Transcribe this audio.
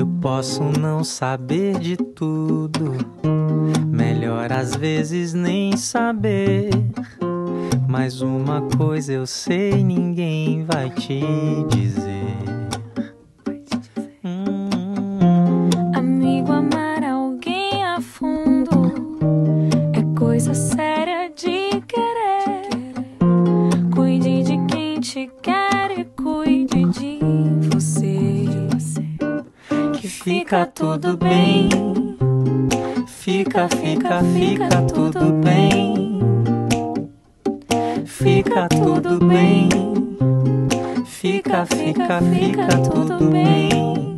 Eu posso não saber de tudo, melhor às vezes nem saber. Mas uma coisa eu sei, ninguém vai te dizer. Amigo, amar alguém a fundo é coisa séria de querer. Cuide de quem te quer e cuide de você. Que fica tudo bem. Fica tudo bem. Fica tudo bem. Fica tudo bem.